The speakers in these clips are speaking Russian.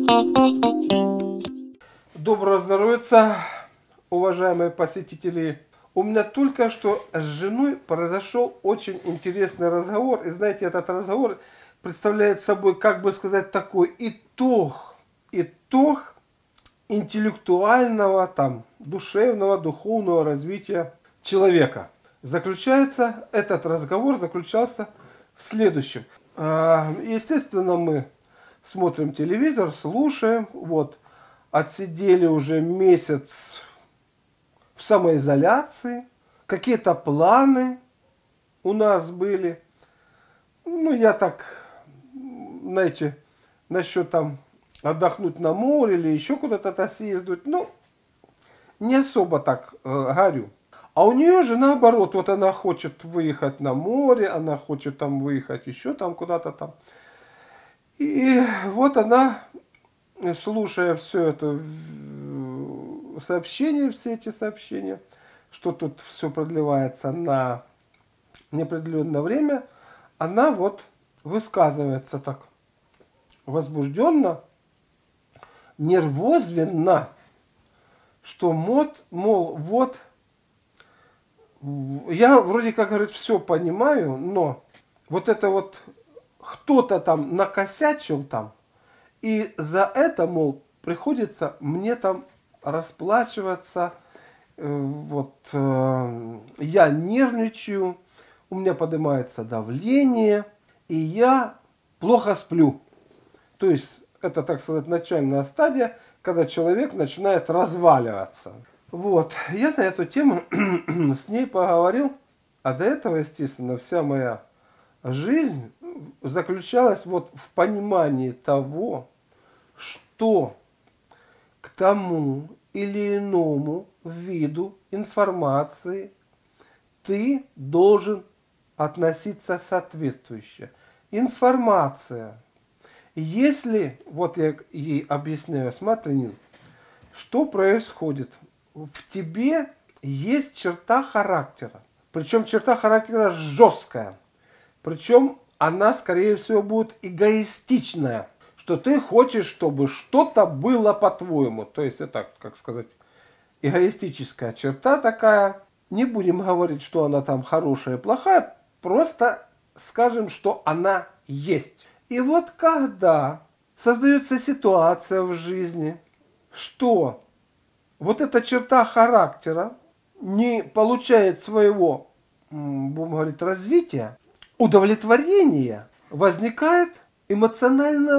Доброго здоровья, уважаемые посетители. У меня только что с женой произошел очень интересный разговор. И знаете, этот разговор представляет собой, как бы сказать, такой итог интеллектуального, там, душевного, духовного развития человека. Этот разговор заключался в следующем. Естественно, мы смотрим телевизор, слушаем, вот, отсидели уже месяц в самоизоляции, какие-то планы у нас были. Ну, я так, знаете, насчет там отдохнуть на море или еще куда-то съездить, ну, не особо так горю. А у нее же наоборот, вот она хочет выехать на море, она хочет там выехать еще там куда-то там. И вот она, слушая все это сообщения, все эти сообщения, что тут все продлевается на неопределенное время, она вот высказывается так возбужденно, нервозвенно, что мол, вот, я вроде как, говорит, все понимаю, но вот это вот кто-то там накосячил там, и за это, мол, приходится мне там расплачиваться, я нервничаю, у меня поднимается давление, и я плохо сплю. То есть, это, так сказать, начальная стадия, когда человек начинает разваливаться. Вот, я на эту тему с ней поговорил, а до этого, естественно, вся моя жизнь заключалась вот в понимании того, что к тому или иному виду информации ты должен относиться соответствующе. Информация. Если, вот я ей объясняю, смотри, что происходит? В тебе есть черта характера. Причем черта характера жесткая. Причем она, скорее всего, будет эгоистичная. Что ты хочешь, чтобы что-то было по-твоему. То есть это, как сказать, эгоистическая черта такая. Не будем говорить, что она там хорошая и плохая. Просто скажем, что она есть. И вот когда создается ситуация в жизни, что вот эта черта характера не получает своего, будем говорить, развития, удовлетворения, возникает эмоциональная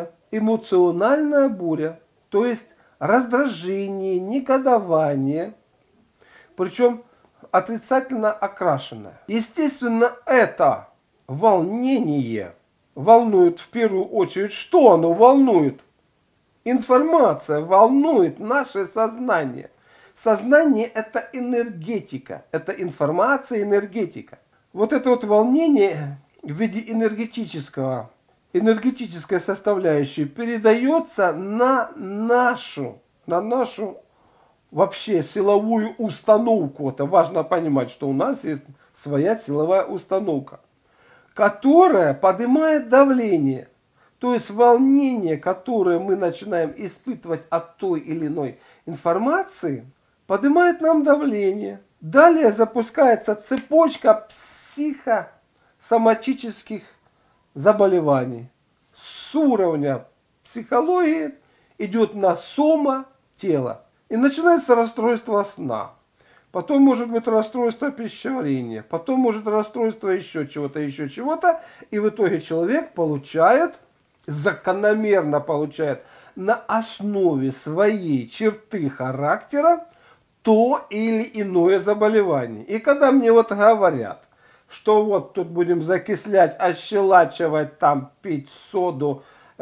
буря, то есть раздражение, негодование, причем отрицательно окрашенное. Естественно, это волнение волнует в первую очередь, что оно волнует? Информация волнует наше сознание. Сознание – это энергетика, это информация, энергетика. Вот это вот волнение в виде энергетической составляющей передается на нашу вообще силовую установку. Это важно понимать, что у нас есть своя силовая установка, которая поднимает давление. То есть волнение, которое мы начинаем испытывать от той или иной информации, поднимает нам давление. Далее запускается цепочка психосоматических заболеваний. С уровня психологии идет на сома тело. И начинается расстройство сна. Потом может быть расстройство пищеварения. Потом может расстройство еще чего-то. И в итоге человек закономерно получает на основе своей черты характера то или иное заболевание. И когда мне вот говорят, что вот тут будем закислять, ощелачивать, там пить соду,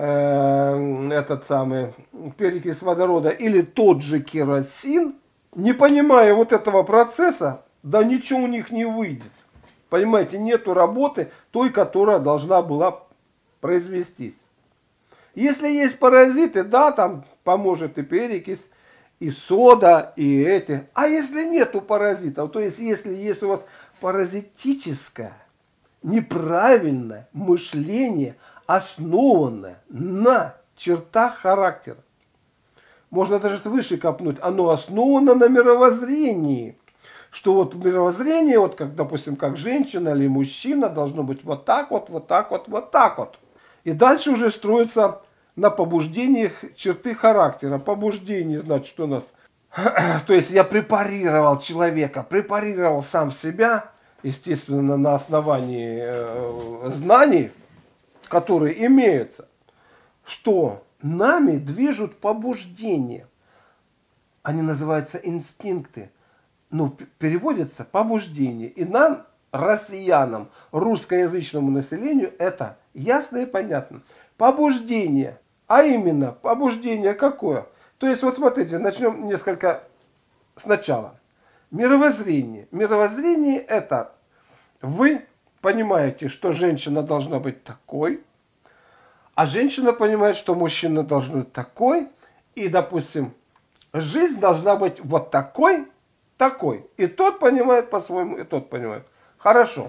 перекись водорода или тот же керосин, не понимая вот этого процесса, да ничего у них не выйдет. Понимаете, нету работы той, которая должна была произвестись. Если есть паразиты, да, там поможет и перекись, и сода, и эти. А если нету паразитов, то есть если есть у вас паразитическое, неправильное мышление, основанное на черта характера. Можно даже выше копнуть. Оно основано на мировоззрении. Что вот мировоззрение, вот как, допустим, как женщина или мужчина, должно быть вот так вот, вот так вот, вот так вот. И дальше уже строится на побуждениях черты характера. Побуждение, значит, что у нас? То есть я препарировал человека, препарировал сам себя, естественно, на основании знаний, которые имеются, что нами движут побуждения. Они называются инстинкты. Ну, переводятся побуждение. И нам, россиянам, русскоязычному населению, это ясно и понятно. Побуждение. А именно, побуждение какое? То есть, вот смотрите, начнем несколько сначала. Мировоззрение. Мировоззрение это вы понимаете, что женщина должна быть такой, а женщина понимает, что мужчина должен быть такой, и, допустим, жизнь должна быть вот такой, такой. И тот понимает по-своему, и тот понимает. Хорошо.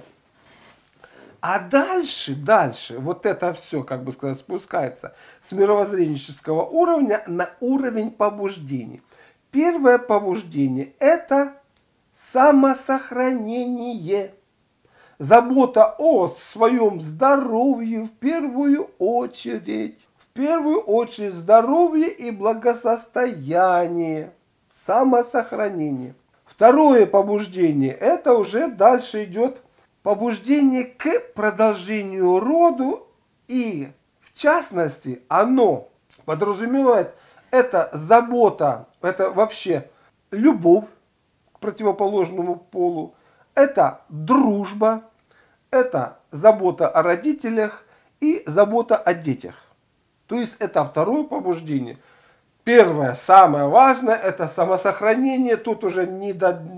А дальше, вот это все, как бы сказать, спускается с мировоззренческого уровня на уровень побуждений. Первое побуждение – это самосохранение. Забота о своем здоровье в первую очередь. В первую очередь здоровье и благосостояние. Самосохранение. Второе побуждение – это уже дальше идет побуждение к продолжению роду, и в частности оно подразумевает это забота, это вообще любовь к противоположному полу, это дружба, это забота о родителях и забота о детях. То есть это второе побуждение. Первое, самое важное, это самосохранение. Тут уже не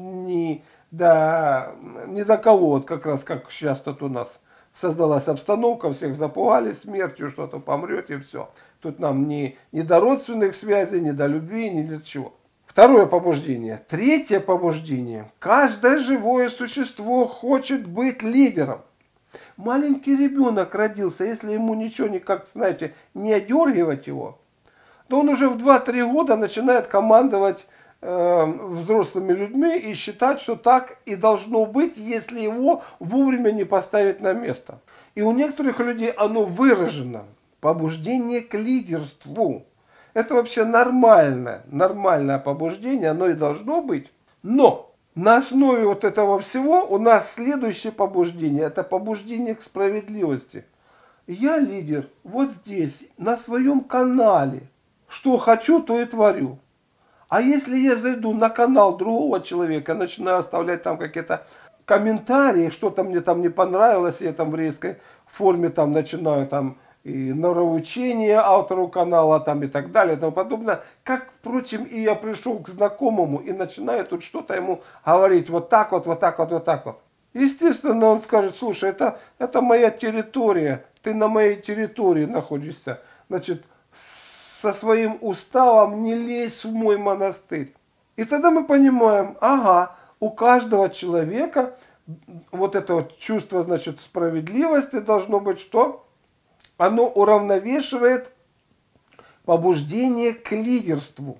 до кого, вот как раз как сейчас тут у нас создалась обстановка, всех запугали смертью, что-то помрете, и все. Тут нам не до родственных связей, не до любви, ни для чего. Второе побуждение. Третье побуждение. Каждое живое существо хочет быть лидером. Маленький ребенок родился, если ему ничего никак, знаете, не одергивать его, то он уже в 2-3 года начинает командовать взрослыми людьми и считать, что так и должно быть, если его вовремя не поставить на место. И у некоторых людей оно выражено. Побуждение к лидерству. Это вообще нормальное побуждение, оно и должно быть. Но на основе вот этого всего у нас следующее побуждение. Это побуждение к справедливости. Я лидер вот здесь, на своем канале. Что хочу, то и творю. А если я зайду на канал другого человека, начинаю оставлять там какие-то комментарии, что-то мне там не понравилось, я там в резкой форме там начинаю там и нравоучение автору канала там и так далее и тому подобное. Как, впрочем, и я пришел к знакомому и начинаю тут что-то ему говорить вот так вот, вот так вот, вот так вот. Естественно, он скажет: слушай, это моя территория, ты на моей территории находишься, значит, со своим уставом не лезь в мой монастырь. И тогда мы понимаем, ага, у каждого человека вот это вот чувство, значит, справедливости должно быть что? Оно уравновешивает побуждение к лидерству.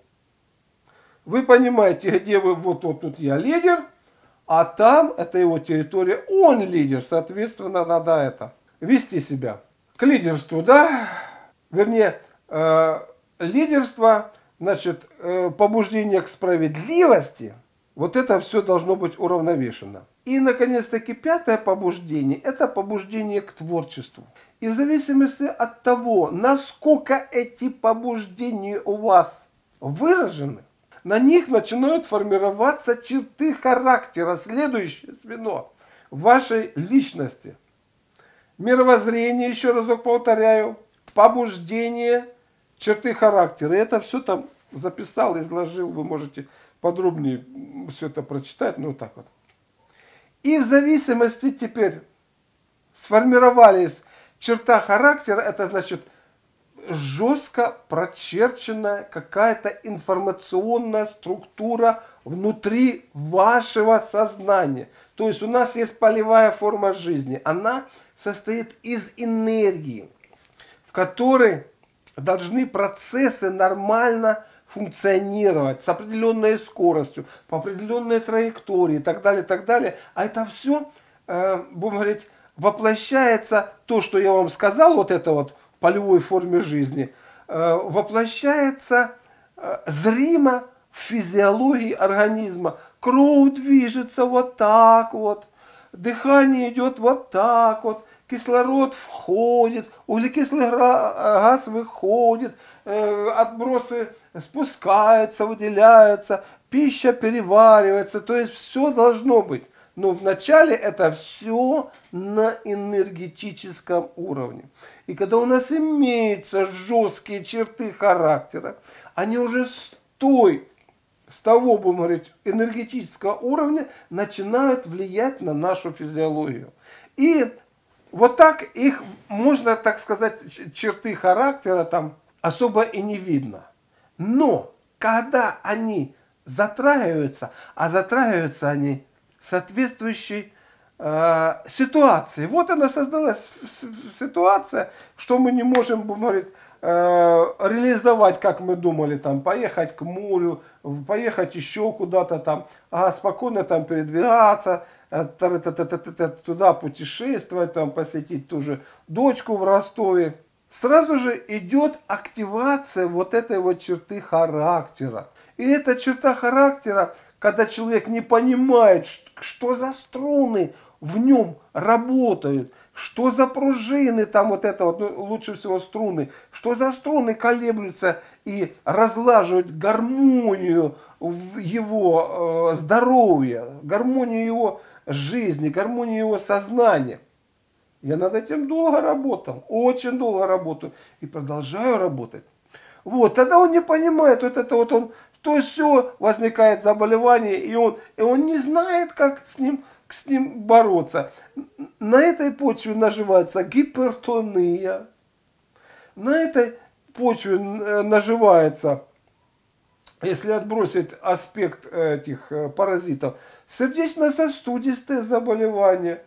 Вы понимаете, где вы, вот тут я лидер, а там это его территория, он лидер, соответственно, надо это вести себя к лидерству, да? Вернее, лидерство, значит, побуждение к справедливости, вот это все должно быть уравновешено. И, наконец-таки, пятое побуждение – это побуждение к творчеству. И в зависимости от того, насколько эти побуждения у вас выражены, на них начинают формироваться черты характера, следующее звено вашей личности. Мировоззрение, еще разок повторяю, побуждение, черты характера. И это все там записал, изложил, вы можете подробнее все это прочитать, ну так вот. И в зависимости теперь сформировались черта характера, это значит жестко прочерченная какая-то информационная структура внутри вашего сознания. То есть у нас есть полевая форма жизни, она состоит из энергии, в которой должны процессы нормально функционировать с определенной скоростью, по определенной траектории и так далее, так далее. А это все, будем говорить, воплощается, то, что я вам сказал, вот это вот в полевой форме жизни, воплощается зримо в физиологии организма. Кровь движется вот так вот, дыхание идет вот так вот, кислород входит, углекислый газ выходит, отбросы спускаются, выделяются, пища переваривается, то есть все должно быть. Но вначале это все на энергетическом уровне. И когда у нас имеются жесткие черты характера, они уже с того, будем говорить, энергетического уровня начинают влиять на нашу физиологию. И вот так их можно, так сказать, черты характера там особо и не видно. Но когда они затрагиваются, а затрагиваются они соответствующей ситуации. Вот она создалась ситуация, что мы не можем, говорит, реализовать, как мы думали, там, поехать к морю, поехать еще куда-то там, спокойно там передвигаться, туда путешествовать, там, посетить ту же дочку в Ростове. Сразу же идет активация вот этой вот черты характера. И эта черта характера, когда человек не понимает, что за струны в нем работают, что за пружины, там вот это вот, ну, лучше всего струны, что за струны колеблются и разлаживают гармонию его здоровья, гармонию его жизни, гармонию его сознания. Я над этим долго работал, очень долго работаю и продолжаю работать. Вот, тогда он не понимает, вот это вот он, то все, возникает заболевание, и он не знает, как с ним бороться. На этой почве наживается гипертония, на этой почве наживается, если отбросить аспект этих паразитов, сердечно-сосудистые заболевания,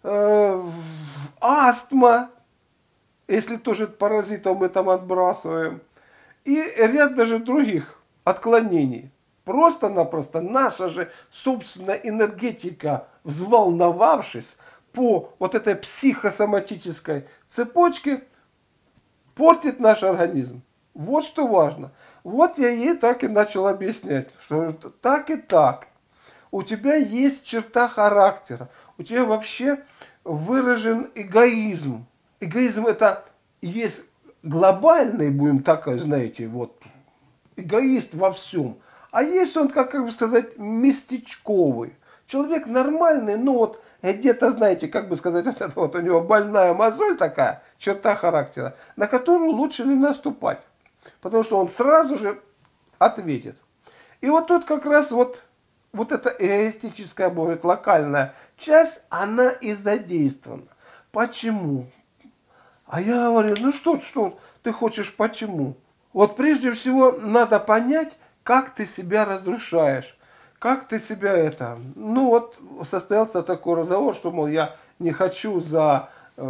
астма, если тоже паразитов мы там отбрасываем, и ряд даже других отклонений. Просто-напросто наша же собственная энергетика, взволновавшись по вот этой психосоматической цепочке, портит наш организм. Вот что важно. Вот я ей так и начал объяснять, что так и так. У тебя есть черта характера, у тебя вообще выражен эгоизм. Эгоизм это есть глобальный, будем так, знаете, вот, эгоист во всем. А есть он, как бы сказать, местечковый. Человек нормальный, но вот где-то, знаете, как бы сказать, вот это вот у него больная мозоль такая, черта характера, на которую лучше не наступать. Потому что он сразу же ответит. И вот тут как раз вот эта эгоистическая, будет локальная часть, она и задействована. Почему? А я говорю, ну что ты хочешь почему? Вот прежде всего надо понять, как ты себя разрушаешь. Как ты себя это... Ну вот состоялся такой разговор, что, мол, я не хочу за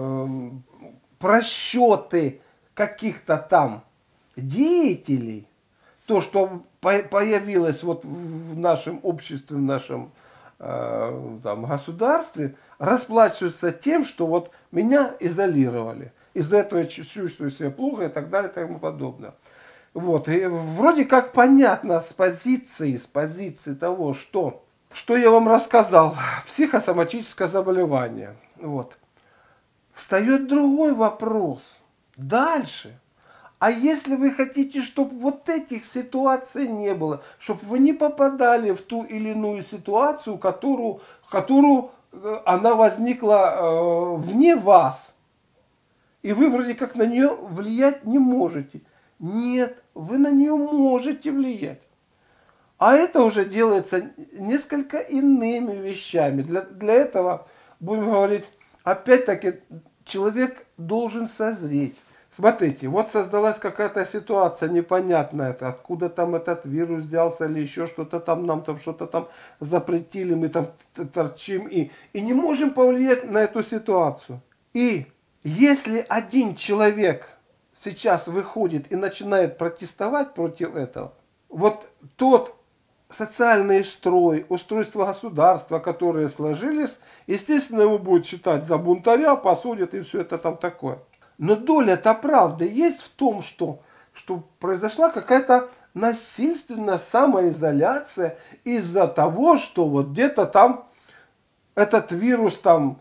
просчеты каких-то там деятелей, то, что появилось вот в нашем обществе, в нашем там, государстве, расплачиваться тем, что вот меня изолировали. Из-за этого я чувствую себя плохо и так далее и тому подобное. Вот. И вроде как понятно с позиции того, что я вам рассказал, психосоматическое заболевание. Вот. Встает другой вопрос. Дальше. А если вы хотите, чтобы вот этих ситуаций не было, чтобы вы не попадали в ту или иную ситуацию, которую она возникла вне вас, и вы вроде как на нее влиять не можете. Нет, вы на нее можете влиять. А это уже делается несколько иными вещами. Для этого, будем говорить, опять-таки, человек должен созреть. Смотрите, вот создалась какая-то ситуация непонятная, откуда там этот вирус взялся или еще что-то там, нам там что-то там запретили, мы там торчим и не можем повлиять на эту ситуацию. И если один человек сейчас выходит и начинает протестовать против этого, вот тот социальный строй, устройство государства, которые сложились, естественно, его будут считать за бунтаря, посудят и все это там такое. Но доля-то правды есть в том, что произошла какая-то насильственная самоизоляция из-за того, что вот где-то там этот вирус там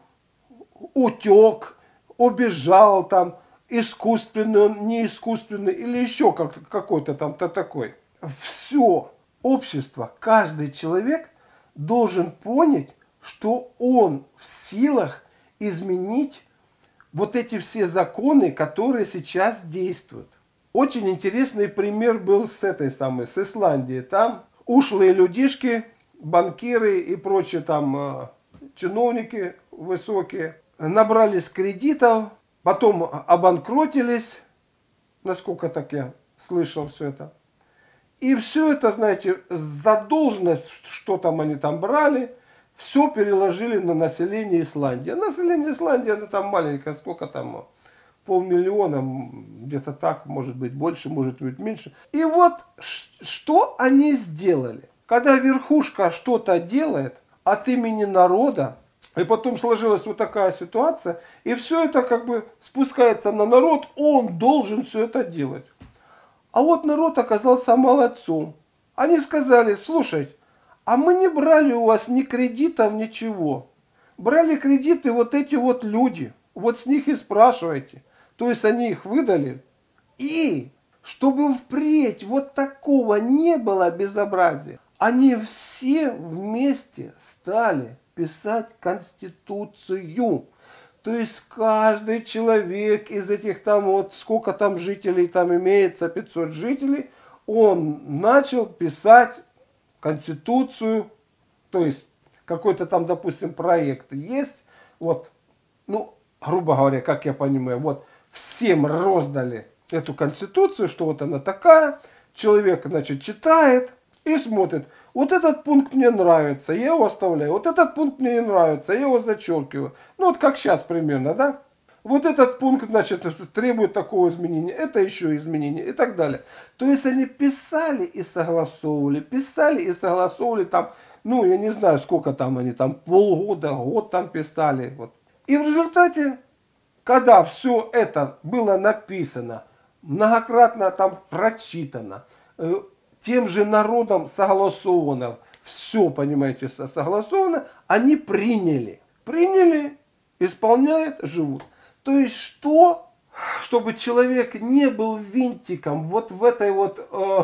утек, убежал там, искусственный он, не искусственный, или еще какой-то там такой. Все общество, каждый человек должен понять, что он в силах изменить вот эти все законы, которые сейчас действуют. Очень интересный пример был с с Исландии. Там ушлые людишки, банкиры и прочие там чиновники высокие набрались кредитов, потом обанкротились, насколько так я слышал все это. И все это, знаете, задолженность, что там они там брали, все переложили на население Исландии. А население Исландии, оно там маленькое, сколько там, 500 000, где-то так, может быть больше, может быть меньше. И вот что они сделали? Когда верхушка что-то делает от имени народа, и потом сложилась вот такая ситуация, и все это как бы спускается на народ, он должен все это делать. А вот народ оказался молодцом. Они сказали: слушай, а мы не брали у вас ни кредитов, ничего. Брали кредиты вот эти вот люди. Вот с них и спрашивайте. То есть они их выдали. И чтобы впредь вот такого не было безобразия, они все вместе стали писать Конституцию. То есть каждый человек из этих там вот сколько там жителей там имеется, 500 жителей, он начал писать Конституцию, то есть какой-то там, допустим, проект есть, вот, ну, грубо говоря, как я понимаю, вот всем роздали эту Конституцию, что вот она такая, человек, значит, читает и смотрит. Вот этот пункт мне нравится, я его оставляю. Вот этот пункт мне не нравится, я его зачеркиваю. Ну, вот как сейчас примерно, да? Вот этот пункт, значит, требует такого изменения, это еще изменение и так далее. То есть они писали и согласовывали там, ну, я не знаю, сколько там они там, полгода, год там писали. Вот. И в результате, когда все это было написано, многократно там прочитано, тем же народом согласовано, все, понимаете, согласовано, они приняли, исполняют, живут. То есть что? Чтобы человек не был винтиком вот в этой вот,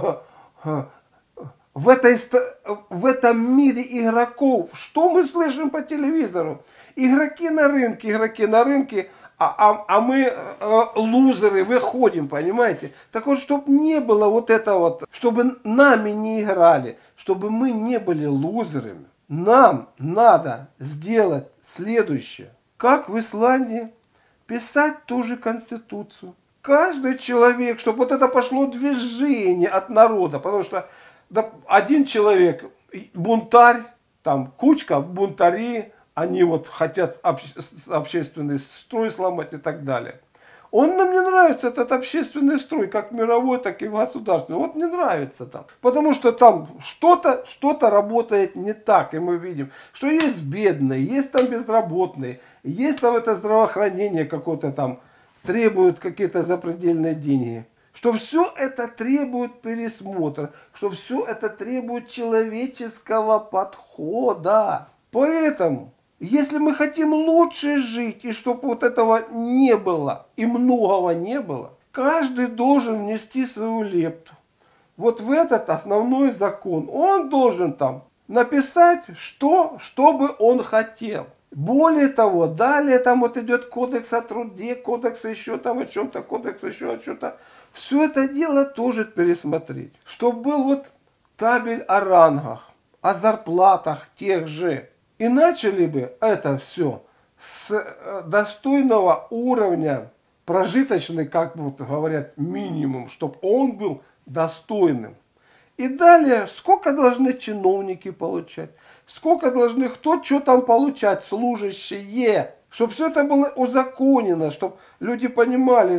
в этом мире игроков. Что мы слышим по телевизору? Игроки на рынке, а мы лузеры выходим, понимаете? Так вот, чтобы не было вот этого вот, чтобы нами не играли, чтобы мы не были лузерами, нам надо сделать следующее. Как в Исландии, писать ту же Конституцию. Каждый человек, чтобы вот это пошло движение от народа, потому что один человек, бунтарь, там кучка бунтари, они вот хотят общественный строй сломать и так далее. Нам не нравится этот общественный строй, как мировой, так и государственный. Вот не нравится там. Потому что там что-то работает не так. И мы видим, что есть бедные, есть там безработные, есть там это здравоохранение какое-то там, требует какие-то запредельные деньги. Что все это требует пересмотра, что все это требует человеческого подхода. Поэтому, если мы хотим лучше жить, и чтобы вот этого не было, и многого не было, каждый должен внести свою лепту. Вот в этот основной закон он должен там написать, что бы он хотел. Более того, далее там вот идет кодекс о труде, кодекс еще там о чем-то, кодекс еще о чем-то. Все это дело тоже пересмотреть. Чтобы был вот табель о рангах, о зарплатах тех же. И начали бы это все с достойного уровня, прожиточный, как вот говорят, минимум, чтобы он был достойным. И далее, сколько должны чиновники получать, сколько должны, кто что там получать, служащие, чтобы все это было узаконено, чтобы люди понимали,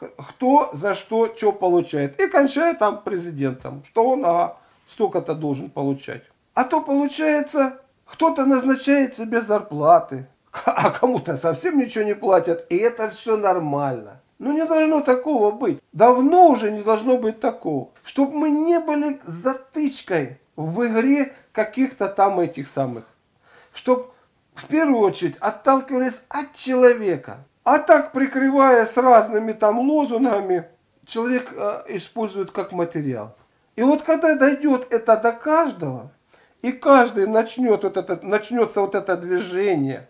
кто за что получает. И кончая там президентом, что он столько-то должен получать. А то получается, кто-то назначает себе зарплаты, а кому-то совсем ничего не платят, и это все нормально. Ну не должно такого быть. Давно уже не должно быть такого. Чтобы мы не были затычкой в игре каких-то там этих самых. Чтобы в первую очередь отталкивались от человека. А так, прикрываясь разными там лозунгами, человек использует как материал. И вот когда дойдет это до каждого, и каждый начнется вот это движение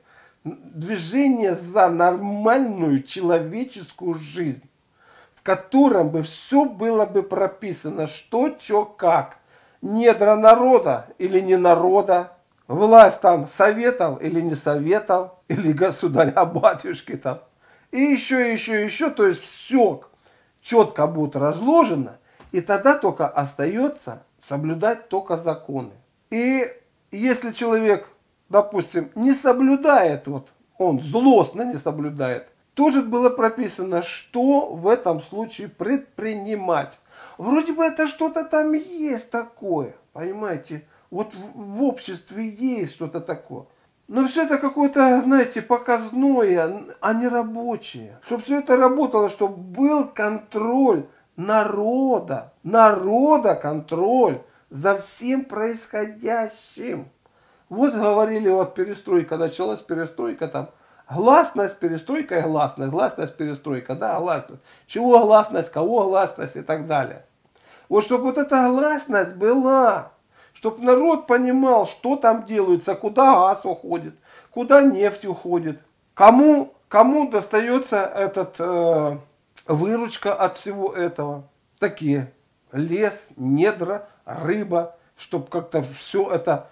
за нормальную человеческую жизнь, в котором бы все было бы прописано, что, что, как, недра народа или не народа, власть там советов или не советов, или государя батюшки там, и еще, то есть все четко будет разложено, и тогда только остается соблюдать только законы. И если человек, допустим, не соблюдает, вот он злостно не соблюдает, тоже было прописано, что в этом случае предпринимать. Вроде бы это что-то там есть такое, понимаете, вот в обществе есть что-то такое. Но все это какое-то, знаете, показное, а не рабочее. Чтобы все это работало, чтобы был контроль народа контроль за всем происходящим. Вот говорили, вот перестройка, началась перестройка там. Гласность, перестройка и гласность, перестройка, да, гласность. Чего гласность, кого гласность и так далее. Вот чтобы вот эта гласность была, чтобы народ понимал, что там делается, куда газ уходит, куда нефть уходит, кому достается выручка от всего этого. Такие лес, недра, рыба, чтобы как-то все это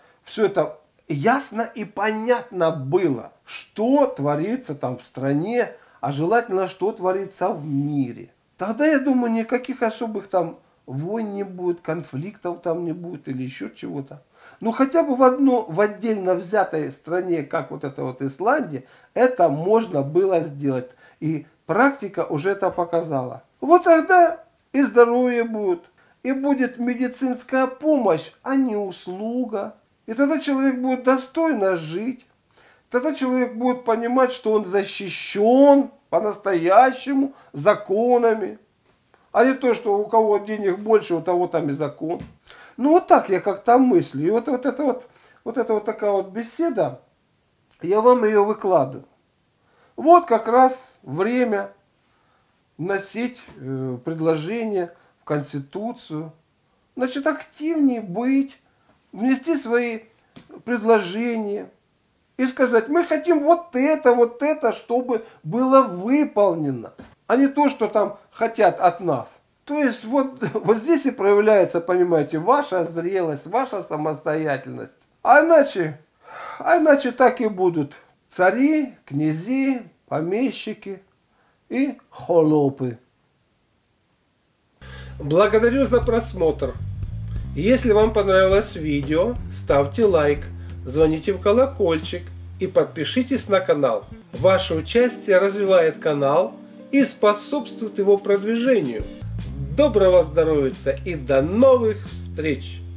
ясно и понятно было, что творится там в стране, а желательно, что творится в мире. Тогда, я думаю, никаких особых там войн не будет, конфликтов там не будет или еще чего-то. Ну, хотя бы в отдельно взятой стране, как вот эта вот Исландия, это можно было сделать. И практика уже это показала. Вот тогда и здоровье будет, и будет медицинская помощь, а не услуга. И тогда человек будет достойно жить. Тогда человек будет понимать, что он защищен по-настоящему законами. А не то, что у кого денег больше, у того там и закон. Ну вот так я как-то мыслю. И вот эта такая вот беседа, я вам ее выкладываю. Вот как раз время вносить предложение в Конституцию. Значит, активнее быть, внести свои предложения и сказать, мы хотим вот это, чтобы было выполнено, а не то, что там хотят от нас. То есть вот здесь и проявляется, понимаете, ваша зрелость, ваша самостоятельность. А иначе так и будут цари, князи, помещики и холопы. Благодарю за просмотр. Если вам понравилось видео, ставьте лайк, звоните в колокольчик и подпишитесь на канал. Ваше участие развивает канал и способствует его продвижению. Доброго здоровья и до новых встреч!